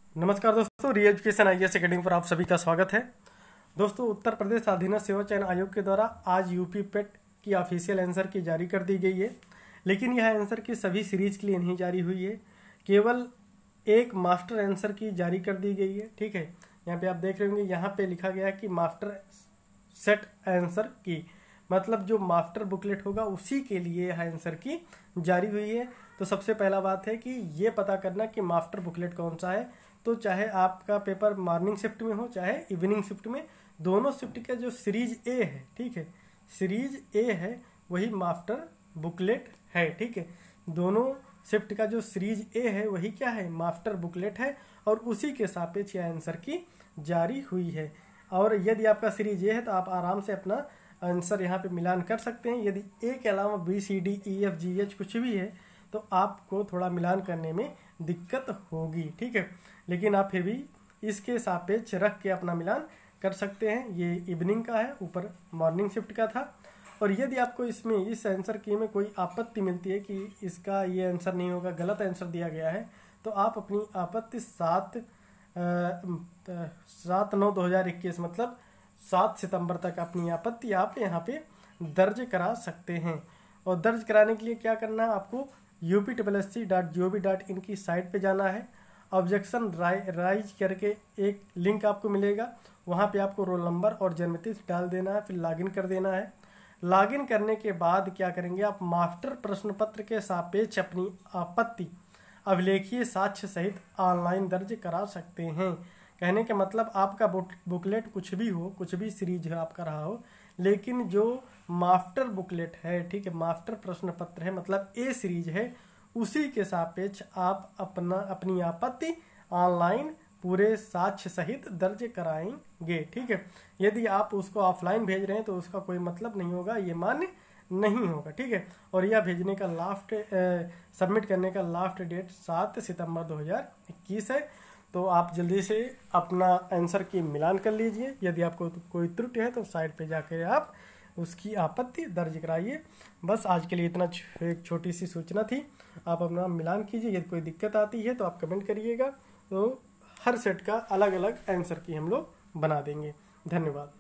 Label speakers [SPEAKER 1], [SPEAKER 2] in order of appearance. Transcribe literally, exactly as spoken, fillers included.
[SPEAKER 1] नमस्कार दोस्तों, री एजुकेशन आई एस अकेडमी पर आप सभी का स्वागत है। दोस्तों, उत्तर प्रदेश अधीनस्थ सेवा चयन आयोग के द्वारा आज यूपी पेट की ऑफिशियल आंसर की जारी कर दी गई है। लेकिन यह आंसर की सभी सीरीज के लिए नहीं जारी हुई है, केवल एक मास्टर आंसर की जारी कर दी गई है। ठीक है, यहाँ पे आप देख रहे होंगे, यहाँ पे लिखा गया है कि मास्टर सेट आंसर की, मतलब जो मास्टर बुकलेट होगा उसी के लिए यह आंसर की जारी हुई है। तो सबसे पहला बात है कि ये पता करना कि मास्टर बुकलेट कौन सा है। तो चाहे आपका पेपर मॉर्निंग शिफ्ट में हो चाहे इवनिंग शिफ्ट में, दोनों शिफ्ट का जो सीरीज ए है, ठीक है, सीरीज ए है वही मास्टर बुकलेट है। ठीक है, दोनों शिफ्ट का जो सीरीज ए है वही क्या है, मास्टर बुकलेट है, और उसी के सापेक्ष यह आंसर की जारी हुई है। और यदि आपका सीरीज ए है तो आप आराम से अपना आंसर यहाँ पे मिलान कर सकते हैं। यदि ए के अलावा B C D E F G H कुछ भी है तो आपको थोड़ा मिलान करने में दिक्कत होगी। ठीक है, लेकिन आप फिर भी इसके सापेक्ष रख के अपना मिलान कर सकते हैं। ये इवनिंग का है, ऊपर मॉर्निंग शिफ्ट का था। और यदि आपको इसमें इस आंसर की में कोई आपत्ति मिलती है कि इसका ये आंसर नहीं होगा, गलत आंसर दिया गया है, तो आप अपनी आपत्ति सात सात नौ दो हजार इक्कीस मतलब सात सितंबर तक अपनी आपत्ति आप यहाँ पे दर्ज करा सकते हैं। और दर्ज कराने के लिए क्या करना है, आपको U P double S C dot G O V dot in की साइट पे जाना है। ऑब्जेक्शन राइज करके एक लिंक आपको मिलेगा, वहाँ पे आपको रोल नंबर और जन्मतिथि डाल देना है, फिर लॉगिन कर देना है। लॉगिन करने के बाद क्या करेंगे, आप मास्टर प्रश्न पत्र के सापेक्ष अपनी आपत्ति अभिलेखीय साक्ष्य सहित ऑनलाइन दर्ज करा सकते हैं। कहने के मतलब आपका बुकलेट कुछ भी हो, कुछ भी सीरीज है आपका रहा हो, लेकिन जो मास्टर बुकलेट है, ठीक है, मास्टर प्रश्न पत्र है, मतलब ए सीरीज है, उसी के सापेक्ष आप अपना अपनी आपत्ति ऑनलाइन पूरे साक्ष्य सहित दर्ज कराएंगे। ठीक है, यदि आप उसको ऑफलाइन भेज रहे हैं तो उसका कोई मतलब नहीं होगा, ये मान्य नहीं होगा। ठीक है, और यह भेजने का लास्ट सबमिट करने का लास्ट डेट सात सितंबर दो हजार इक्कीस है। तो आप जल्दी से अपना आंसर की मिलान कर लीजिए। यदि आपको तो कोई त्रुटि है तो साइट पे जाकर आप उसकी आपत्ति दर्ज कराइए। बस आज के लिए इतना एक छोटी सी सूचना थी। आप अपना मिलान कीजिए। यदि कोई दिक्कत आती है तो आप कमेंट करिएगा, तो हर सेट का अलग अलग आंसर की हम लोग बना देंगे। धन्यवाद।